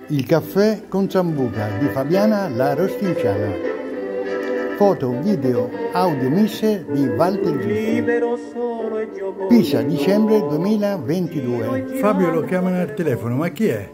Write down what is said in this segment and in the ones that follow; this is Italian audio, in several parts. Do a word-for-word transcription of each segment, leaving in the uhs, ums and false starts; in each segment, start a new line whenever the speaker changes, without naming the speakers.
Il caffè con Sambuca di Fabiana la Rostinciana. Foto, video, audio misse di Walter Giusti. Pisa, dicembre duemilaventidue.
Fabio lo chiamano al telefono, ma chi è?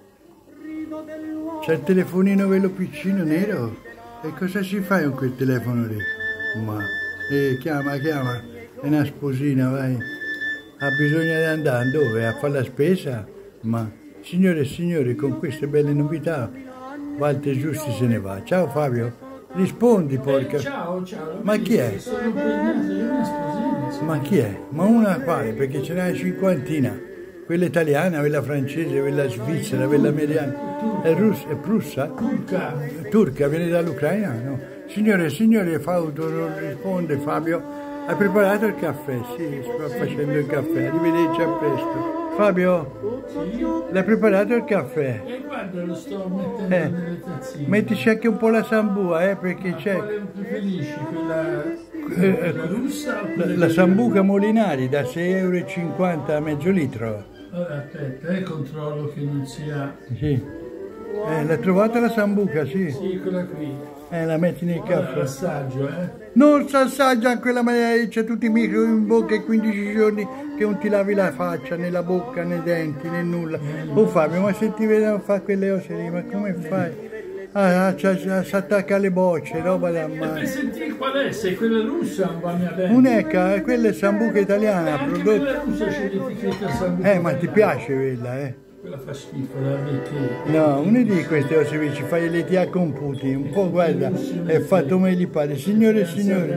C'è il telefonino quello piccino nero? E cosa si fa con quel telefono lì? Ma, eh, chiama, chiama, è una sposina, vai. Ha bisogno di andare dove? A fare la spesa? Ma, signore e signori, con queste belle novità, Walter Giusti se ne va. Ciao Fabio, rispondi porca.
Eh, ciao, ciao.
Ma chi è?
Sono impegnato, io una sposina.
Ma chi è? Ma una quale? Perché ce n'è una cinquantina. Quella italiana, quella francese, quella svizzera, quella americana. È russa, è prussa?
Turca.
Turca, viene dall'Ucraina? No. Signore e signori, Fauto non risponde, Fabio. Hai preparato il caffè? Sì, sto facendo il caffè. Arrivederci, a presto. Fabio?
Sì.
L'hai preparato il caffè?
E guarda, lo sto mettendo
Eh.
nelle tazzine.
Mettici anche un po' la sambua, eh, perché
Ma
c'è...
quale preferisci? Quella,
Eh,
quella russa o
La,
quella
la
di-
Sambuca Molinari da sei e cinquanta euro a mezzo litro.
Allora, aspetta, eh, controllo che non sia...
Sì. Eh, l'hai trovata la Sambuca, sì.
Sì, quella qui.
Eh, la metti nel
Allora,
caffè.
l'assaggio, eh.
Non si assaggia in quella maniera, c'è tutti i micro in bocca e quindici giorni che non ti lavi la faccia, né la bocca, né i denti, né nulla. Oh Fabio, ma se ti vedono fare quelle cose lì, ma come fai? Ah, si attacca alle bocce, roba da
E per
male.
sentire qual è, se quella russa non va mia bene.
Un'ecca, quella è Sambuca italiana,
Anche
prodotta...
quella russa c'è l'etichetta Sambuca.
Eh, ma ti piace quella, eh?
Quella fa schifo, la vedi?
No, una di queste cose qui ci fai le tia con Putin, un po' guarda, è fatto come gli pare. Signore e signori,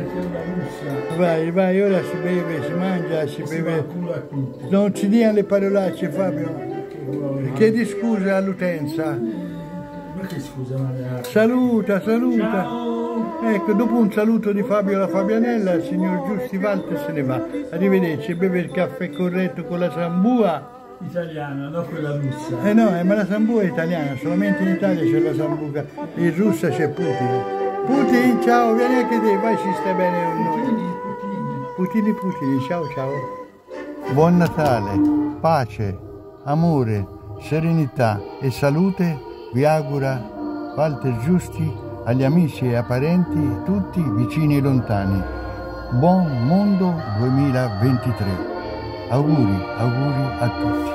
vai, vai, ora si beve, si mangia, si beve. Non ci diano le parolacce, Fabio. Chiedi scusa all'utenza.
Ma che scusa, Maria?
Saluta, saluta.
Ciao!
Ecco, dopo un saluto di Fabio la Fabianella, il signor Giusti Walter se ne va. Arrivederci, beve il caffè corretto con la Sambua.
Italiana, no quella russa.
Eh no, eh, ma la Sambuca è italiana, solamente in Italia c'è la Sambuca, in Russia c'è Putin. Putin, ciao, vieni anche te, vai, ci stai bene con noi. Putini, Putini, ciao, ciao. Buon Natale, pace, amore, serenità e salute vi augura Walter Giusti agli amici e ai parenti, tutti vicini e lontani. Buon mondo duemilaventitré. Auguri, auguri a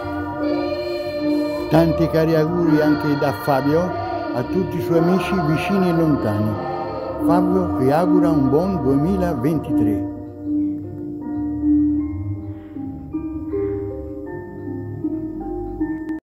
tutti. Tanti cari auguri anche da Fabio a tutti i suoi amici vicini e lontani. Fabio vi augura un buon duemilaventitré.